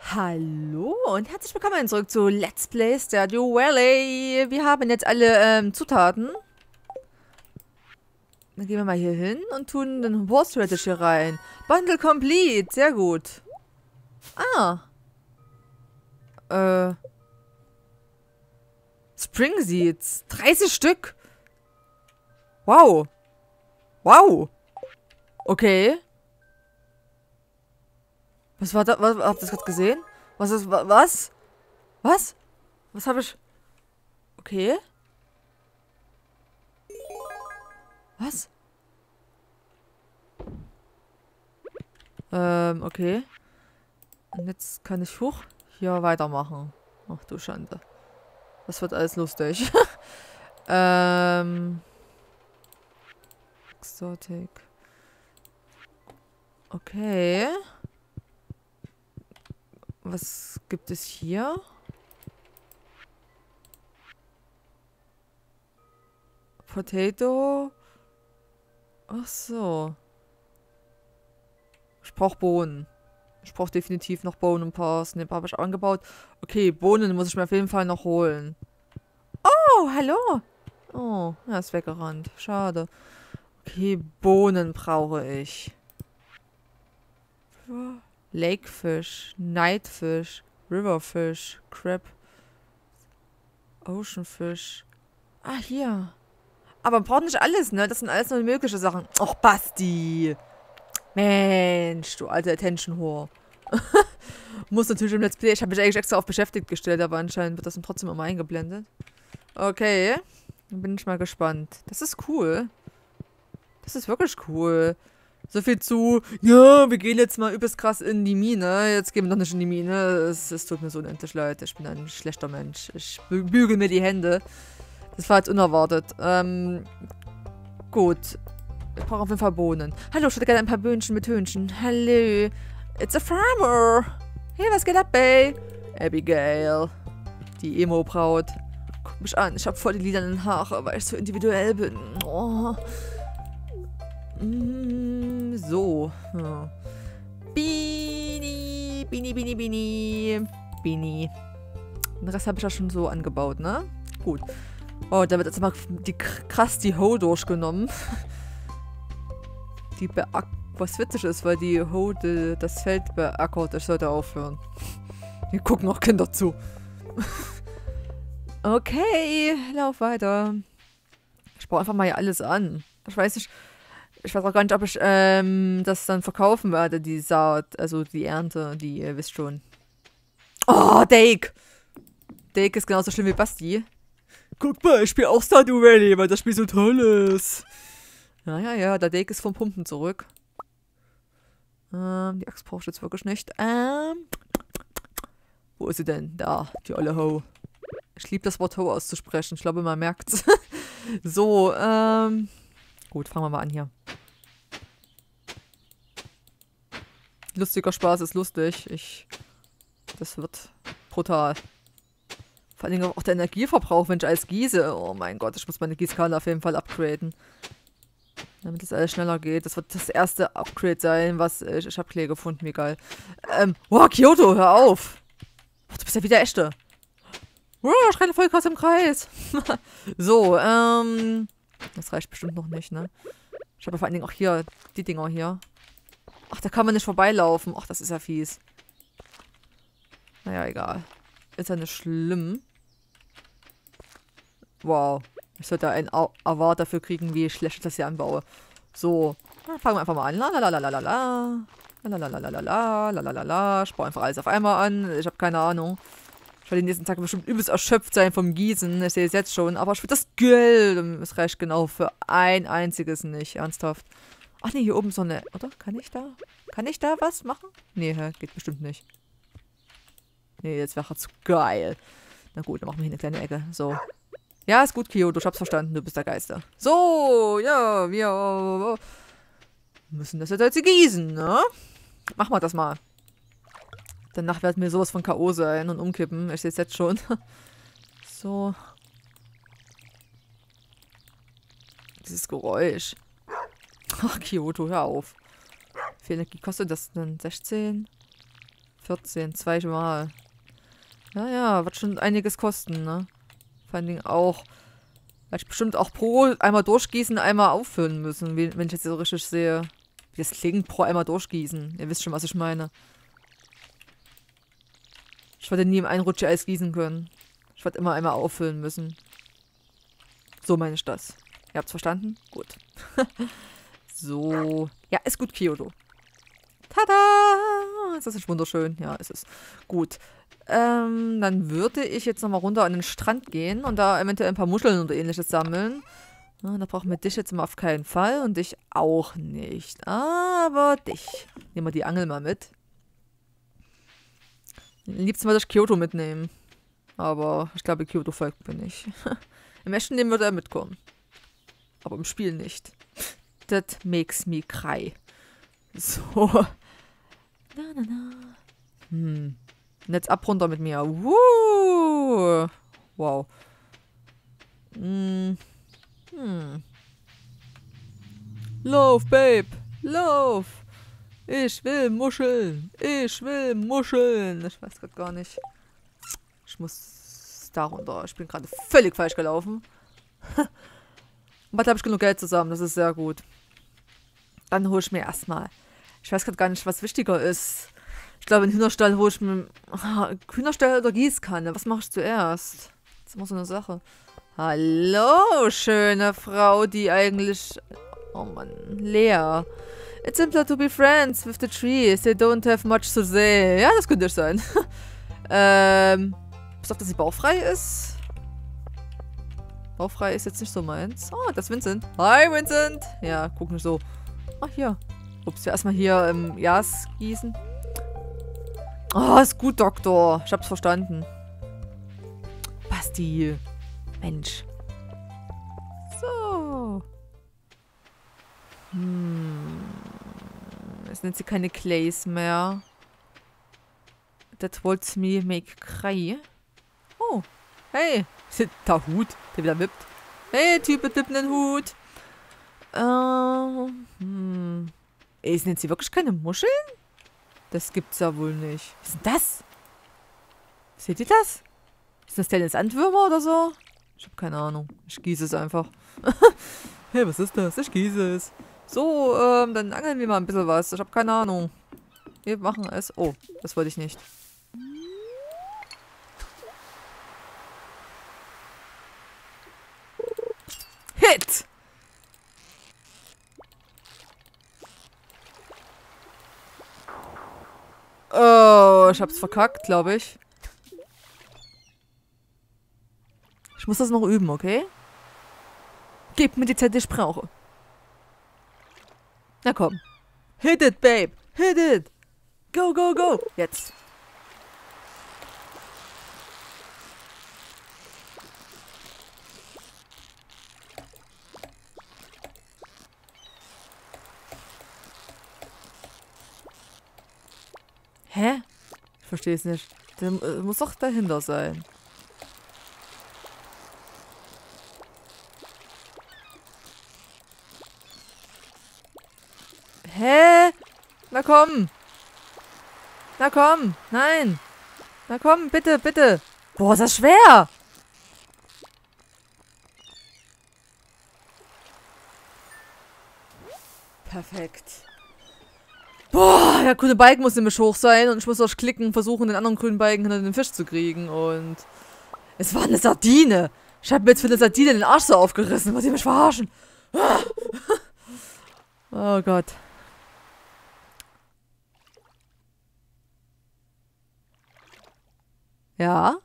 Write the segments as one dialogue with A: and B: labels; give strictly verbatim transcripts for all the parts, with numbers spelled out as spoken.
A: Hallo und herzlich willkommen zurück zu Let's Play Stardew Valley. Wir haben jetzt alle ähm, Zutaten. Dann gehen wir mal hier hin und tun den Horseradish hier rein. Bundle complete, sehr gut. Ah. Äh. Spring Seeds, dreißig Stück. Wow. Wow. Okay. Was war da? Was, habt ihr das gerade gesehen? Was ist. wa- Was? Was? Was habe ich. Okay. Was? Ähm, okay. Und jetzt kann ich hoch hier weitermachen. Ach du Schande. Das wird alles lustig. ähm. Exotic. Okay. Was gibt es hier? Potato. Ach so. Ich brauche Bohnen. Ich brauche definitiv noch Bohnen und Parsnip. Habe ich angebaut. Okay, Bohnen muss ich mir auf jeden Fall noch holen. Oh, hallo. Oh, er ist weggerannt. Schade. Okay, Bohnen brauche ich. Lakefish, Nightfish, Riverfish, Crab, Oceanfish. Ah, hier. Aber man braucht nicht alles, ne? Das sind alles nur mögliche Sachen. Och, Basti. Mensch, du alte Attention-Whore. Muss natürlich im Let's Play. Ich habe mich eigentlich extra auf beschäftigt gestellt, aber anscheinend wird das dann trotzdem immer eingeblendet. Okay. Dann bin ich mal gespannt. Das ist cool. Das ist wirklich cool. So viel zu, ja, wir gehen jetzt mal übelst krass in die Mine. Jetzt gehen wir doch nicht in die Mine. Es, es tut mir so unendlich leid. Ich bin ein schlechter Mensch. Ich bü bügel mir die Hände. Das war jetzt unerwartet. Ähm, gut. Ich brauche auf jeden Fall Bohnen. Hallo, ich hätte gerne ein paar Böhnchen mit Hühnchen. Hallo. It's a farmer. Hey, was geht ab, ey? Abigail. Die Emo-Braut. Guck mich an. Ich habe voll die lilanen Haare, weil ich so individuell bin. Oh. Mm, so. Ja. Bini, Bini, Bini, Bini. Bini. Den Rest habe ich ja schon so angebaut, ne? Gut. Oh, da wird jetzt mal die, krass die Hoe durchgenommen. Die beackert. Was witzig ist, weil die Hoe die, das Feld beackert. Ich sollte aufhören. Hier gucken noch Kinder zu. Okay, lauf weiter. Ich baue einfach mal hier alles an. Ich weiß nicht. Ich weiß auch gar nicht, ob ich ähm, das dann verkaufen werde, die Saat, also die Ernte, die ihr wisst schon. Oh, Dake! Dake ist genauso schlimm wie Basti. Guck mal, ich spiele auch Stardew Valley, weil das Spiel so toll ist. Ja, ja, ja, der Dake ist vom Pumpen zurück. Ähm, die Axt brauche ich jetzt wirklich nicht. Ähm, wo ist sie denn? Da, die olle Ho. Ich liebe das Wort Ho auszusprechen. Ich glaube, man merkt's. So, ähm... Gut, fangen wir mal an hier. Lustiger Spaß ist lustig. Ich. Das wird brutal. Vor allen Dingen auch der Energieverbrauch, wenn ich alles gieße. Oh mein Gott, ich muss meine Gießkanne auf jeden Fall upgraden. Damit das alles schneller geht. Das wird das erste Upgrade sein, was ich. Ich habe Klee gefunden, wie geil. Ähm, wow, Kyoto, hör auf! Oh, du bist ja wieder echte. Wow, ich renne voll krass im Kreis. So, ähm. Das reicht bestimmt noch nicht, ne? Ich habe vor allen Dingen auch hier die Dinger hier. Ach, da kann man nicht vorbeilaufen. Ach, das ist ja fies. Naja, egal. Ist ja nicht schlimm. Wow. Ich sollte einen Award dafür kriegen, wie schlecht ich das hier anbaue. So. Dann fangen wir einfach mal an. Lalalala. Lalalala. Lalalala. Ich baue einfach alles auf einmal an. Ich habe keine Ahnung. Ich werde den nächsten Tag bestimmt übelst erschöpft sein vom Gießen. Ich sehe es jetzt schon. Aber ich will das Geld. Es reicht genau für ein einziges nicht. Ernsthaft. Ach nee, hier oben so eine... Oder? Kann ich da? Kann ich da was machen? Nee, geht bestimmt nicht. Nee, jetzt wäre zu geil. Na gut, dann machen wir hier eine kleine Ecke. So. Ja, ist gut, Kyoto. Ich hab's verstanden. Du bist der Geister. So, ja, wir müssen das jetzt gießen, ne? Machen wir das mal. Danach werden mir sowas von K O sein und umkippen. Ich sehe es jetzt schon. So. Dieses Geräusch. Ach, Kyoto, hör auf. Wie viel Energie kostet das denn? sechzehn? vierzehn, zweimal. Ja, ja, wird schon einiges kosten, ne? Vor allen Dingen auch, weil ich bestimmt auch pro einmal durchgießen, einmal auffüllen müssen, wie, wenn ich jetzt so richtig sehe. Wie das klingt, pro einmal durchgießen. Ihr wisst schon, was ich meine. Ich werde nie im Einrutsch Eis gießen können. Ich werde immer einmal auffüllen müssen. So meine ich das. Ihr habt's verstanden? Gut. So. Ja, ist gut, Kyoto. Tada! Ist das nicht wunderschön? Ja, ist es. Gut. Ähm, dann würde ich jetzt nochmal runter an den Strand gehen und da eventuell ein paar Muscheln oder ähnliches sammeln. Ja, da brauchen wir dich jetzt mal auf keinen Fall und dich auch nicht. Aber dich. Nehmen wir die Angel mal mit. Am liebsten würde ich Kyoto mitnehmen. Aber ich glaube, Kyoto folgt mir nicht. Im echten Leben würde er mitkommen. Aber im Spiel nicht. That makes me cry. So. Na, na, na. Hm. Und jetzt ab runter mit mir. Woo! Wow. Hm. Hm. Lauf, Babe. Lauf. Ich will Muscheln. Ich will Muscheln. Ich weiß gerade gar nicht. Ich muss da runter. Ich bin gerade völlig falsch gelaufen. Aber da habe ich genug Geld zusammen. Das ist sehr gut. Dann hole ich mir erstmal. Ich weiß gerade gar nicht, was wichtiger ist. Ich glaube, in Hühnerstall hole ich mir... Ah, Hühnerstall oder Gießkanne? Was mache ich zuerst? Das ist immer so eine Sache. Hallo, schöne Frau, die eigentlich... Oh Mann, Lea. It's simpler to be friends with the trees. They don't have much to say. Ja, das könnte ich sein. ähm... Pass auf, dass sie bauchfrei ist. Bauchfrei ist jetzt nicht so meins. Oh, das ist Vincent. Hi, Vincent. Ja, guck nicht so. Ach, hier. Ups, wir erstmal hier im Jas gießen. Oh, ist gut, Doktor. Ich hab's verstanden. Basti. Mensch. So. Hm. Jetzt nennt sie keine Clays mehr. That would me make cry. Oh. Hey. Der Hut, der wieder wippt. Hey, Typ mit wippenden Hut. Ähm. Hm. Ey, nennt sie wirklich keine Muscheln? Das gibt's ja wohl nicht. Was ist denn das? Seht ihr das? Ist das denn Sandwürmer oder so? Ich habe keine Ahnung. Ich gieße es einfach. Hey, was ist das? Ich gieße es. So, ähm, dann angeln wir mal ein bisschen was. Ich habe keine Ahnung. Wir machen es. Oh, das wollte ich nicht. Hit! Oh, ich hab's verkackt, glaube ich. Ich muss das noch üben, okay? Gib mir die Zeit, die ich brauche. Na komm. Hit it, babe. Hit it. Go, go, go. Jetzt. Hä? Ich verstehe es nicht. Der äh, muss doch dahinter sein. Hä? Na komm. Na komm. Nein. Na komm, bitte, bitte. Boah, ist das schwer. Perfekt. Boah, der grüne Balken muss nämlich hoch sein und ich muss durch Klicken versuchen, den anderen grünen Balken hinter den Fisch zu kriegen und... Es war eine Sardine. Ich habe mir jetzt für eine Sardine den Arsch so aufgerissen. Wollt ihr mich verarschen? Oh Gott. Ja?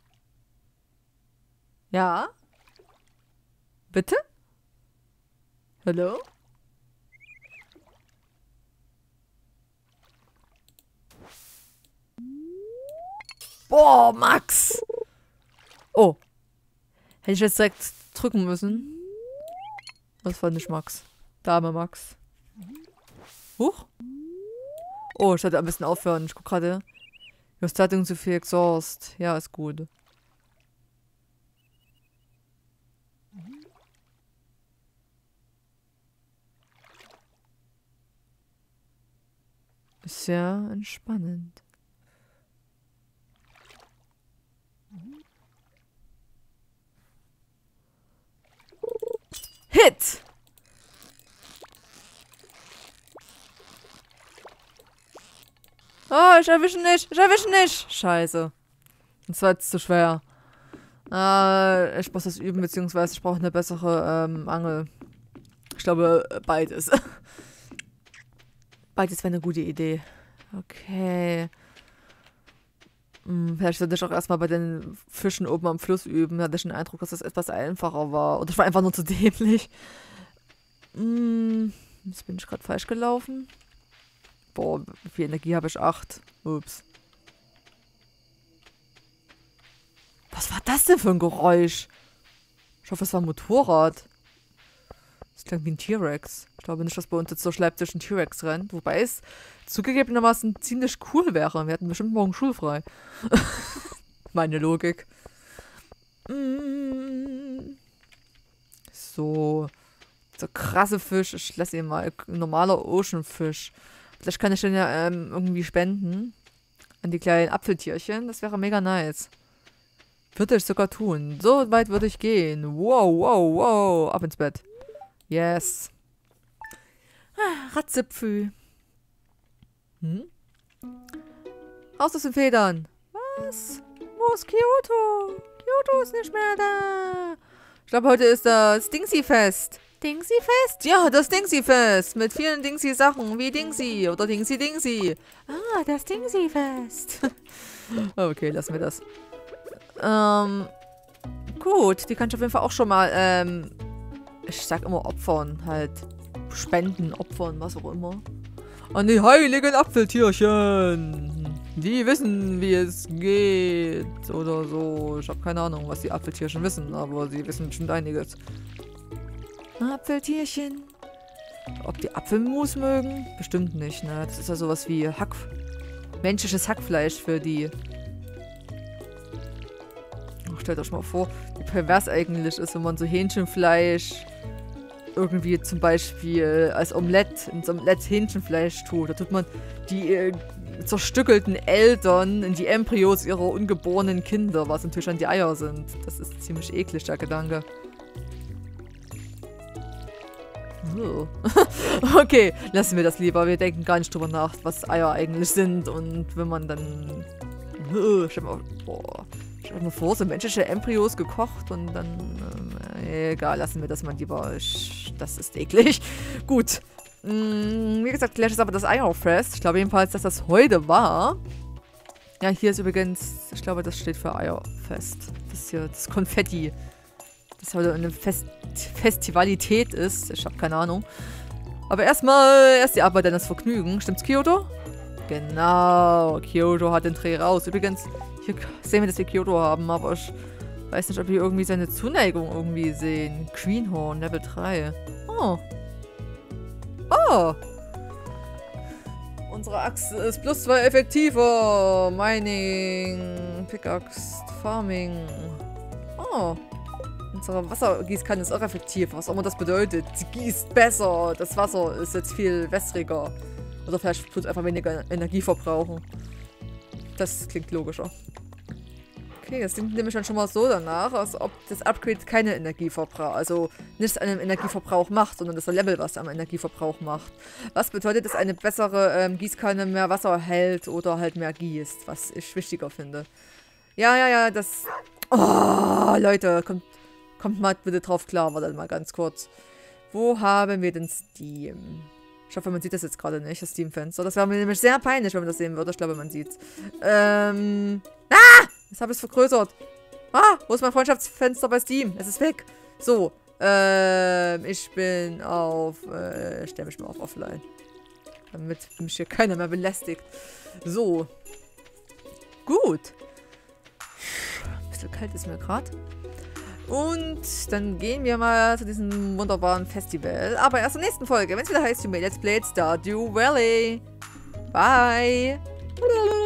A: Ja? Bitte? Hallo? Boah, Max! Oh. Hätte ich jetzt direkt drücken müssen. Das war nicht Max. Dame Max. Huch. Oh, ich sollte ein bisschen aufhören. Ich guck gerade. You're starting to feel exhaust. Ja, ist gut. Ist sehr entspannend. Hit! Oh, ich erwische nicht. Ich erwische nicht. Scheiße. Das war jetzt zu schwer. Äh, ich muss das üben, beziehungsweise ich brauche eine bessere ähm, Angel. Ich glaube, beides. Beides wäre eine gute Idee. Okay. Hm, vielleicht sollte ich auch erstmal bei den Fischen oben am Fluss üben. Da hatte ich den Eindruck, dass das etwas einfacher war. Oder ich war einfach nur zu dämlich. Hm, jetzt bin ich gerade falsch gelaufen. Boah, wie viel Energie habe ich? Acht. Ups. Was war das denn für ein Geräusch? Ich hoffe, es war ein Motorrad. Das klingt wie ein T-Rex. Ich glaube nicht, dass bei uns jetzt so Schleipzig ein T-Rex rennt. Wobei es zugegebenermaßen ziemlich cool wäre. Wir hätten bestimmt morgen schulfrei. Meine Logik. So. So krasse Fisch. Ich lasse ihn mal. Ein normaler Ocean-Fisch. Vielleicht kann ich den ja ähm, irgendwie spenden. An die kleinen Apfeltierchen. Das wäre mega nice. Würde ich sogar tun. So weit würde ich gehen. Wow, wow, wow. Ab ins Bett. Yes. Ah, Ratzepfü. Hm? Raus aus den Federn. Was? Wo ist Kyoto? Kyoto ist nicht mehr da. Ich glaube, heute ist das Dingsy-Fest. Dingsy-Fest? Ja, das Dingsy-Fest. Mit vielen Dingsy-Sachen wie Dingsy oder Dingsy-Dingsy. Ah, das Dingsy-Fest. Okay, lassen wir das. Ähm, gut, die kann ich auf jeden Fall auch schon mal, ähm, ich sag immer opfern, halt. Spenden, opfern, was auch immer. An die heiligen Apfeltierchen. Die wissen, wie es geht. Oder so. Ich habe keine Ahnung, was die Apfeltierchen wissen, aber sie wissen bestimmt einiges. Apfeltierchen. Ob die Apfelmus mögen? Bestimmt nicht, ne? Das ist ja sowas wie Hack... menschliches Hackfleisch für die. Oh, stellt euch mal vor, wie pervers eigentlich ist, wenn man so Hähnchenfleisch irgendwie zum Beispiel als Omelett, ins Omelett Hähnchenfleisch tut. Da tut man die äh, zerstückelten Eltern in die Embryos ihrer ungeborenen Kinder, was natürlich an die Eier sind. Das ist ziemlich eklig, der Gedanke. Oh. Okay, lassen wir das lieber. Wir denken gar nicht drüber nach, was Eier eigentlich sind. Und wenn man dann... Oh, stell mal, boah, stell mir vor, so menschliche Embryos gekocht und dann... Äh, egal, lassen wir das mal lieber. Ich, das ist eklig. Gut. Hm, wie gesagt, vielleicht ist aber das Eierfest. Ich glaube jedenfalls, dass das heute war. Ja, hier ist übrigens... Ich glaube, das steht für Eierfest. Das hier, das Konfetti. Das heute eine Fest Festivalität ist. Ich habe keine Ahnung. Aber erstmal, erst die Arbeit, dann das Vergnügen. Stimmt's, Kyoto? Genau, Kyoto hat den Dreh raus. Übrigens, hier sehen wir, dass wir Kyoto haben, aber ich weiß nicht, ob wir irgendwie seine Zuneigung irgendwie sehen. Greenhorn, Level drei. Oh. Oh. Unsere Axt ist plus zwei effektiver. Mining, Pickaxe, Farming. Oh. Unsere Wassergießkanne ist auch effektiv, was auch immer das bedeutet. Sie gießt besser. Das Wasser ist jetzt viel wässriger. Oder vielleicht tut es einfach weniger Energie verbrauchen. Das klingt logischer. Okay, das klingt nämlich dann schon mal so danach, als ob das Upgrade keine Energie verbraucht. Also nicht einen Energieverbrauch macht, sondern das Level, was am Energieverbrauch macht. Was bedeutet, dass eine bessere ähm, Gießkanne mehr Wasser hält oder halt mehr gießt, was ich wichtiger finde. Ja, ja, ja, das... Oh, Leute, kommt... Kommt mal bitte drauf klar, warte mal ganz kurz. Wo haben wir denn Steam? Ich hoffe, man sieht das jetzt gerade nicht, das Steam-Fenster. Das wäre mir nämlich sehr peinlich, wenn man das sehen würde. Ich glaube, man sieht es. Ähm. Ah! Jetzt habe ich es vergrößert. Ah! Wo ist mein Freundschaftsfenster bei Steam? Es ist weg. So. Ähm. Ich bin auf. Äh, ich stelle mich mal auf Offline. Damit mich hier keiner mehr belästigt. So. Gut. Ein bisschen kalt ist mir gerade. Und dann gehen wir mal zu diesem wunderbaren Festival. Aber erst in der nächsten Folge, wenn es wieder heißt, Let's Play Stardew Valley. Bye.